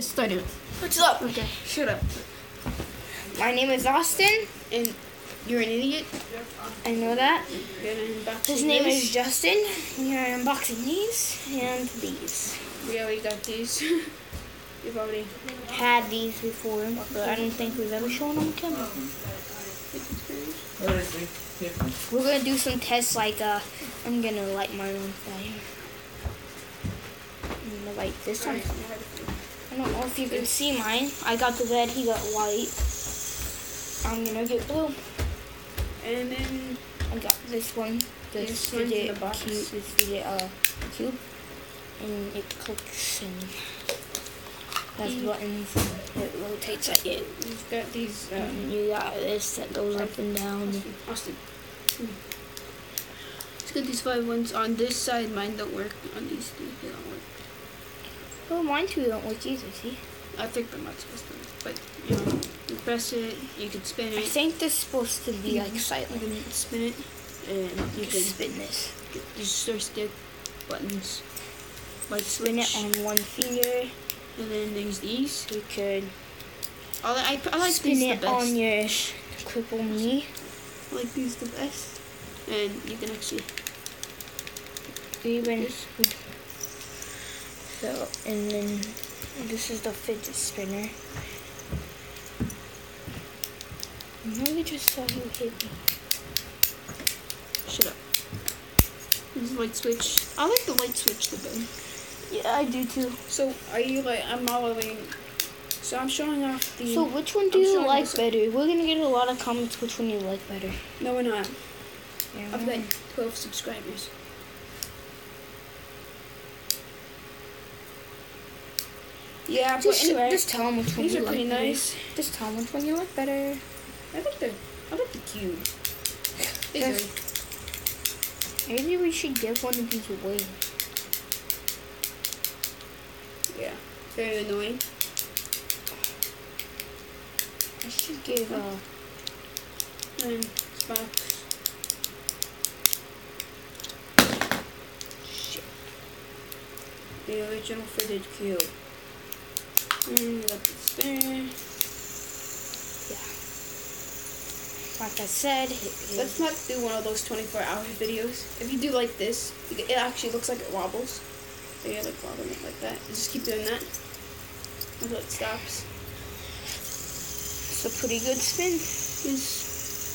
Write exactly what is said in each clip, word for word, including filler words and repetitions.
Just start it. What's up? Okay, shut up. My name is Austin. And you're an idiot. I know that. You're gonna unbox His name this. is Justin. And you're unboxing these and these. We already got these. You've already Had these before, but I don't think we've ever shown them on camera. We're gonna do some tests like uh, I'm gonna light mine on fire. I'm gonna light this one. I don't know if you can see mine. I got the red, he got white. I'm gonna get blue. And then I got this one, this This one's in fidget the box. cube, this fidget uh, cube, and it clicks and has Mm. buttons and it rotates at it. we've got these. Um, And you got this that goes up and down. Austin, Austin. Come here. Let's get these five ones on this side. Mine don't work. On these two, they don't work. Oh, mine two don't work either, see? I think they're not supposed to work. But, you know, you press it, you can spin I it. think they're supposed to be like You silent. can spin it, and you You can spin this. get these joystick buttons. Like Spin it switch. on one finger. And then there's these. You could I, li- I, I like spin these it the best. on your cripple knee. I like these the best. And you can actually. Even Yes. so, and then this is the fidget spinner. No, we just saw you hit me. Shut up. This is the light switch. I like the light switch the best. Yeah, I do too. So are you like? I'm modeling. So I'm showing off the. So which one do I'm you showing like this- better? We're gonna get a lot of comments which one you like better. No, we're not. Yeah. I've got twelve subscribers. Yeah, but Just, anyway, just tell them which one these you are like pretty better. nice. Just tell them which one you like better. I like the I like the cube. These Yes. are- Maybe we should give one of these away. yeah, very annoying. I should give uh And box. shit. The original fitted cube. And we got this there. Like I said, it is- Let's not do one of those twenty-four hour videos. If you do like this, you get- it actually looks like it wobbles. So you're like wobbling it like that. You just keep doing that until it stops. it's a pretty good spin. Yes.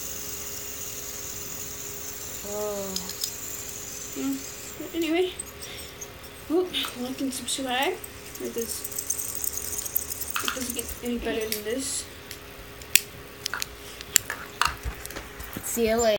Oh. Yeah. But anyway, oh, like and subscribe. It does. It doesn't get any better than this. See you later.